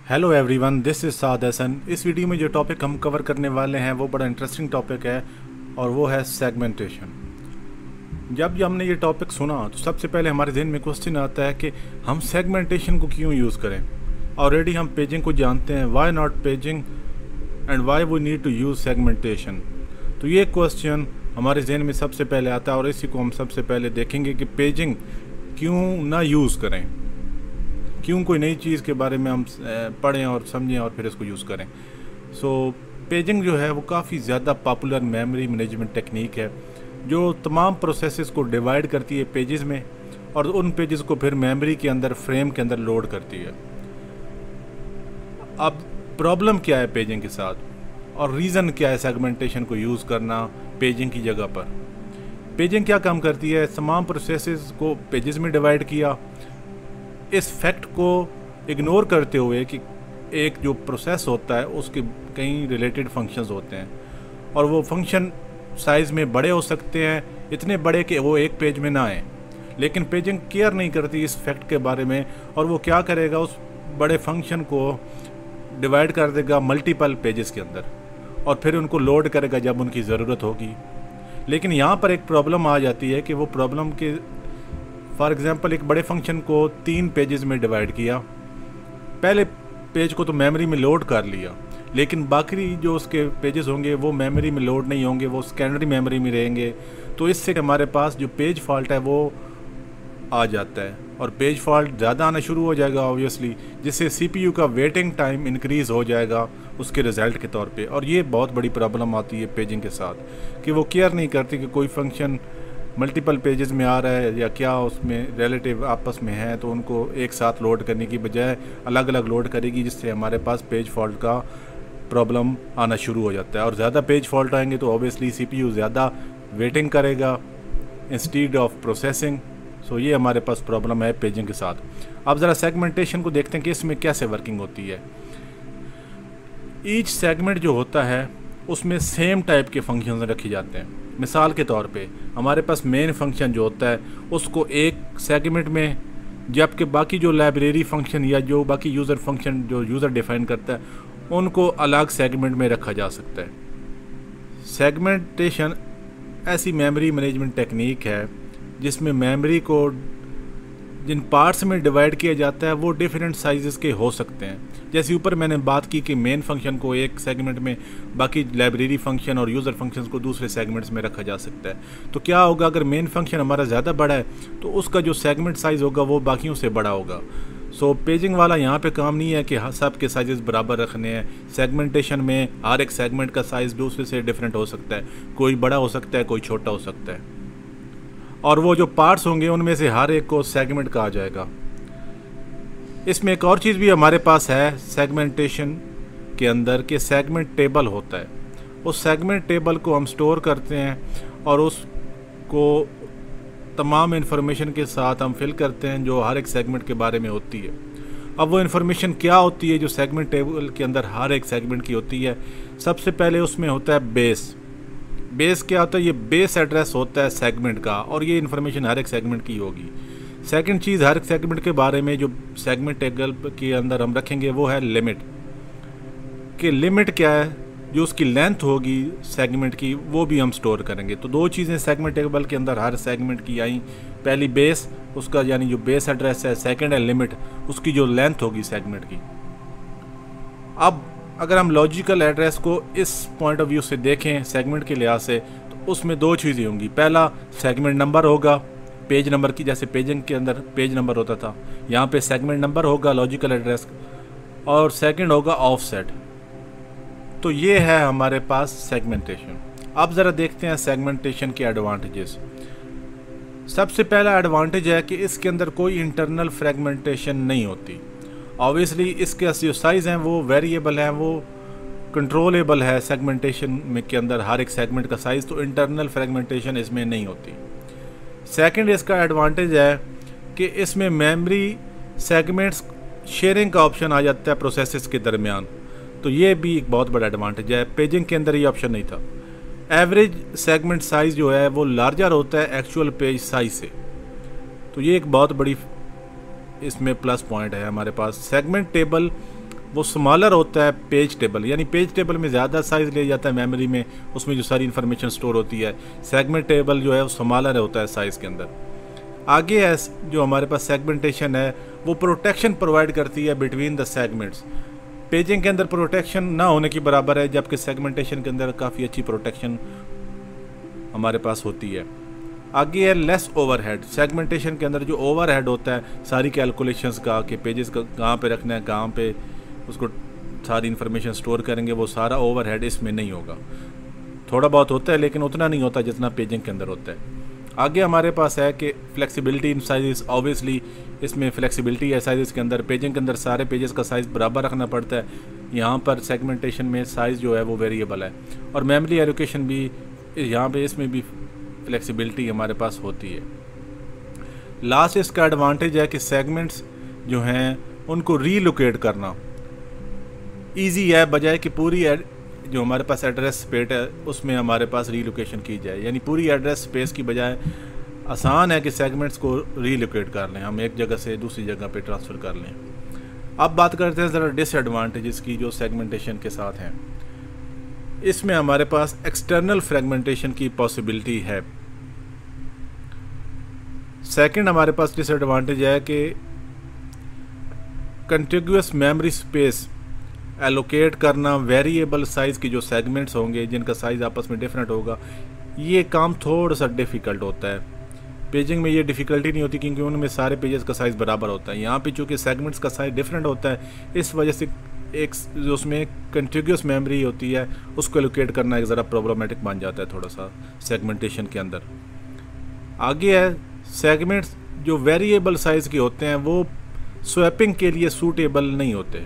Hello everyone, this is Saad Hasan. इस video में जो टॉपिक हम कवर करने वाले हैं वो बड़ा इंटरेस्टिंग टॉपिक है और वो है सेगमेंटेशन। जब हमने ये टॉपिक सुना तो सबसे पहले हमारे जहन में क्वेश्चन आता है कि हम सेगमेंटेशन को क्यों यूज़ करें। ऑलरेडी हम पेजिंग को जानते हैं, why not paging and why we need to use segmentation. तो ये क्वेश्चन हमारे जहन में सबसे पहले आता है और इसी को हम सबसे पहले देखेंगे कि पेजिंग क्यों ना यूज़ करें, क्यों कोई नई चीज़ के बारे में हम पढ़ें और समझें और फिर इसको यूज़ करें। पेजिंग जो है वो काफ़ी ज़्यादा पॉपुलर मेमोरी मैनेजमेंट टेक्निक है जो तमाम प्रोसेसेस को डिवाइड करती है पेजेस में और उन पेजेस को फिर मेमोरी के अंदर फ्रेम के अंदर लोड करती है। अब प्रॉब्लम क्या है पेजिंग के साथ और रीज़न क्या है सेगमेंटेशन को यूज़ करना पेजिंग की जगह पर। पेजिंग क्या काम करती है, तमाम प्रोसेसेस को पेजेस में डिवाइड किया। इस फैक्ट को इग्नोर करते हुए कि एक जो प्रोसेस होता है उसके कई रिलेटेड फंक्शंस होते हैं और वो फंक्शन साइज़ में बड़े हो सकते हैं, इतने बड़े कि वो एक पेज में ना आए। लेकिन पेजिंग केयर नहीं करती इस फैक्ट के बारे में और वो क्या करेगा, उस बड़े फंक्शन को डिवाइड कर देगा मल्टीपल पेजेस के अंदर और फिर उनको लोड करेगा जब उनकी ज़रूरत होगी। लेकिन यहाँ पर एक प्रॉब्लम आ जाती है कि वो प्रॉब्लम के फॉर एग्ज़ाम्पल एक बड़े फंक्शन को 3 पेजेस में डिवाइड किया। पहले पेज को तो मेमोरी में लोड कर लिया, लेकिन बाकी जो उसके पेजेस होंगे वो मेमोरी में लोड नहीं होंगे, वो सेकेंडरी मेमोरी में रहेंगे। तो इससे हमारे पास जो पेज फॉल्ट है वो आ जाता है और पेज फॉल्ट ज़्यादा आना शुरू हो जाएगा ऑब्वियसली, जिससे CPU का वेटिंग टाइम इंक्रीज़ हो जाएगा उसके रिज़ल्ट के तौर पे। और ये बहुत बड़ी प्रॉब्लम आती है पेजिंग के साथ कि वो केयर नहीं करती कि कोई फंक्शन मल्टीपल पेजेस में आ रहा है या क्या उसमें रिलेटिव आपस में हैं, तो उनको एक साथ लोड करने की बजाय अलग अलग लोड करेगी, जिससे हमारे पास पेज फॉल्ट का प्रॉब्लम आना शुरू हो जाता है। और ज़्यादा पेज फॉल्ट आएंगे तो ऑब्वियसली CPU ज़्यादा वेटिंग करेगा इंस्टीड ऑफ प्रोसेसिंग। ये हमारे पास प्रॉब्लम है पेजिंग के साथ। अब ज़रा सेगमेंटेशन को देखते हैं कि इसमें कैसे वर्किंग होती है। ईच सेगमेंट जो होता है उसमें सेम टाइप के फंक्शन रखे जाते हैं। मिसाल के तौर पे हमारे पास मेन फंक्शन जो होता है उसको एक सेगमेंट में, जबकि बाकी जो लाइब्रेरी फंक्शन या जो बाकी यूज़र फंक्शन जो यूज़र डिफ़ाइन करता है उनको अलग सेगमेंट में रखा जा सकता है। सेगमेंटेशन ऐसी मेमोरी मैनेजमेंट टेक्निक है जिसमें मेमोरी को जिन पार्ट्स में डिवाइड किया जाता है वो डिफरेंट साइज़ के हो सकते हैं। जैसे ऊपर मैंने बात की कि मेन फंक्शन को एक सेगमेंट में, बाकी लाइब्रेरी फंक्शन और यूज़र फंक्शंस को दूसरे सेगमेंट्स में रखा जा सकता है। तो क्या होगा, अगर मेन फंक्शन हमारा ज़्यादा बड़ा है तो उसका जो सेगमेंट साइज़ होगा वो बाकियों से बड़ा होगा। पेजिंग वाला यहाँ पे काम नहीं है कि सब के साइज़ बराबर रखने हैं। सेगमेंटेशन में हर एक सेगमेंट का साइज़ दूसरे से डिफरेंट हो सकता है, कोई बड़ा हो सकता है, कोई छोटा हो सकता है, और वो जो पार्ट्स होंगे उनमें से हर एक को सेगमेंट कहा जाएगा। इसमें एक और चीज़ भी हमारे पास है सेगमेंटेशन के अंदर कि सेगमेंट टेबल होता है। उस सेगमेंट टेबल को हम स्टोर करते हैं और उसको तमाम इन्फॉर्मेशन के साथ हम फिल करते हैं जो हर एक सेगमेंट के बारे में होती है। अब वो इन्फॉर्मेशन क्या होती है जो सेगमेंट टेबल के अंदर हर एक सेगमेंट की होती है? सबसे पहले उसमें होता है बेस। बेस क्या होता है? ये बेस एड्रेस होता है सेगमेंट का और ये इन्फॉर्मेशन हर एक सेगमेंट की होगी। सेकंड चीज़ हर एक सेगमेंट के बारे में जो सेगमेंट टेबल के अंदर हम रखेंगे वो है लिमिट। कि लिमिट क्या है, जो उसकी लेंथ होगी सेगमेंट की वो भी हम स्टोर करेंगे। तो दो चीज़ें सेगमेंट टेबल के अंदर हर सेगमेंट की आई। पहली बेस, उसका यानी जो बेस एड्रेस है। सेकेंड है लिमिट, उसकी जो लेंथ होगी सेगमेंट की। अब अगर हम लॉजिकल एड्रेस को इस पॉइंट ऑफ व्यू से देखें सेगमेंट के लिहाज से, तो उसमें दो चीज़ें होंगी। पहला सेगमेंट नंबर होगा, पेज नंबर की, जैसे पेजिंग के अंदर पेज नंबर होता था, यहाँ पे सेगमेंट नंबर होगा लॉजिकल एड्रेस, और सेकंड होगा ऑफसेट। तो ये है हमारे पास सेगमेंटेशन। अब ज़रा देखते हैं सेगमेंटेशन के एडवांटेजेस। सबसे पहला एडवांटेज है कि इसके अंदर कोई इंटरनल फ्रेगमेंटेशन नहीं होती। ऑब्वियसली इसके जो साइज़ हैं वो वेरिएबल हैं, वो कंट्रोलेबल है सेगमेंटेशन में के अंदर हर एक सेगमेंट का साइज़, तो इंटरनल फ्रेगमेंटेशन इसमें नहीं होती। सेकंड इसका एडवांटेज है कि इसमें मेमोरी सेगमेंट्स शेयरिंग का ऑप्शन आ जाता है प्रोसेसेस के दरमियान, तो ये भी एक बहुत बड़ा एडवांटेज है। पेजिंग के अंदर ये ऑप्शन नहीं था। एवरेज सेगमेंट साइज़ जो है वो लार्जर होता है एक्चुअल पेज साइज से, तो ये एक बहुत बड़ी इसमें प्लस पॉइंट है हमारे पास। सेगमेंट टेबल वो स्मॉलर होता है पेज टेबल, यानी पेज टेबल में ज़्यादा साइज़ ले जाता है मेमोरी में, उसमें जो सारी इन्फॉर्मेशन स्टोर होती है। सेगमेंट टेबल जो है वो स्मॉलर होता है साइज़ के अंदर। आगे है जो हमारे पास सेगमेंटेशन है, वो प्रोटेक्शन प्रोवाइड करती है बिटवीन द सेगमेंट्स। पेजिंग के अंदर प्रोटेक्शन ना होने की बराबर है, जबकि सेगमेंटेशन के अंदर काफ़ी अच्छी प्रोटेक्शन हमारे पास होती है। आगे है लेस ओवरहेड। सेगमेंटेशन के अंदर जो ओवरहेड होता है सारी कैलकुलेशंस का, कि पेजेस का कहाँ पे रखना है, कहाँ पे उसको सारी इन्फॉर्मेशन स्टोर करेंगे, वो सारा ओवरहेड इसमें नहीं होगा। थोड़ा बहुत होता है लेकिन उतना नहीं होता जितना पेजिंग के अंदर होता है। आगे हमारे पास है कि फ्लेक्सिबिलिटी इन साइज़। ऑब्वियसली इसमें फ्लेक्सिबिलिटी है साइज़ के अंदर। पेजिंग के अंदर सारे पेजेस का साइज़ बराबर रखना पड़ता है, यहाँ पर सेगमेंटेशन में साइज़ जो है वो वेरिएबल है। और मेमोरी एलोकेशन भी यहाँ पे इसमें भी फ्लेक्सिबिलिटी हमारे पास होती है। लास्ट इसका एडवांटेज है कि सेगमेंट्स जो हैं उनको रीलोकेट करना ईजी है, बजाय कि पूरी जो हमारे पास एड्रेस स्पेस है उसमें हमारे पास रीलोकेशन की जाए। यानी पूरी एड्रेस स्पेस की बजाय आसान है कि सेगमेंट्स को रीलोकेट कर लें, हम एक जगह से दूसरी जगह पे ट्रांसफ़र कर लें। अब बात करते हैं ज़रा डिसएडवांटेजेस की जो सेगमेंटेशन के साथ हैं। इसमें हमारे पास एक्सटर्नल फ्रेगमेंटेशन की पॉसिबिलिटी है। सेकंड हमारे पास डिसएडवांटेज है कि कंटिग्यूअस मेमोरी स्पेस एलोकेट करना वेरिएबल साइज़ की जो सेगमेंट्स होंगे जिनका साइज़ आपस में डिफरेंट होगा, ये काम थोड़ा सा डिफ़िकल्ट होता है। पेजिंग में ये डिफ़िकल्टी नहीं होती क्योंकि उनमें सारे पेजेस का साइज़ बराबर होता है। यहाँ पे चूँकि सेगमेंट्स का साइज़ डिफरेंट होता है, इस वजह से एक जो उसमें कंटिग्यूअस मेमोरी होती है उसको एलोकेट करना एक ज़रा प्रॉब्लमेटिक बन जाता है थोड़ा सा सेगमेंटेशन के अंदर। आगे है सेगमेंट्स जो वेरिएबल साइज़ के होते हैं वो स्वैपिंग के लिए सूटेबल नहीं होते।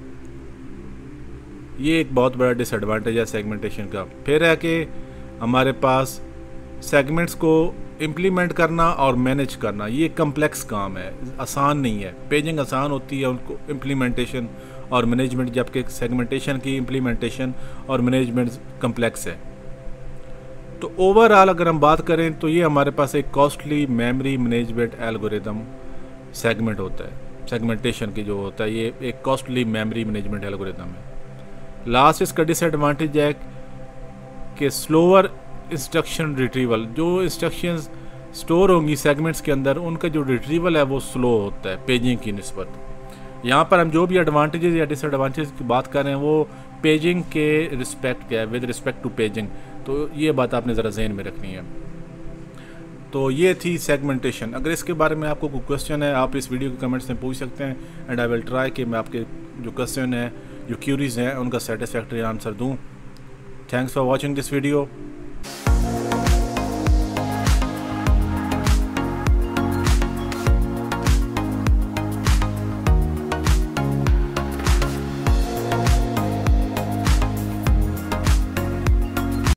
ये एक बहुत बड़ा डिसएडवांटेज है सेगमेंटेशन का। फिर है कि हमारे पास सेगमेंट्स को इम्प्लीमेंट करना और मैनेज करना ये कम्प्लेक्स काम है, आसान नहीं है। पेजिंग आसान होती है, उनको इम्प्लीमेंटेशन और मैनेजमेंट, जबकि सेगमेंटेशन की इम्प्लीमेंटेशन और मैनेजमेंट कम्प्लेक्स है। तो ओवरऑल अगर हम बात करें तो ये हमारे पास एक costly memory management algorithm segment होता है। सेगमेंटेशन की जो होता है ये एक कॉस्टली मेमोरी मैनेजमेंट एल्गोरिदम है। लास्ट इसका डिसएडवांटेज है कि स्लोअर इंस्ट्रक्शन रिट्रीवल। जो इंस्ट्रक्शंस स्टोर होंगी सेगमेंट्स के अंदर उनका जो रिट्रीवल है वो स्लो होता है पेजिंग की निस्बत। यहाँ पर हम जो भी एडवांटेजेस या डिसएडवांटेज की बात कर रहे हैं वो पेजिंग के रिस्पेक्ट के है, विद रिस्पेक्ट टू पेजिंग। तो ये बात आपने ज़रा जहन में रखनी है। तो ये थी सेगमेंटेशन। अगर इसके बारे में आपको कोई क्वेश्चन है आप इस वीडियो के कमेंट्स में पूछ सकते हैं, एंड आई विल ट्राई कि मैं आपके जो क्वेश्चन है, जो क्यूरीज हैं, उनका सेटिस्फैक्टरी आंसर दूँ। Thanks for watching this video.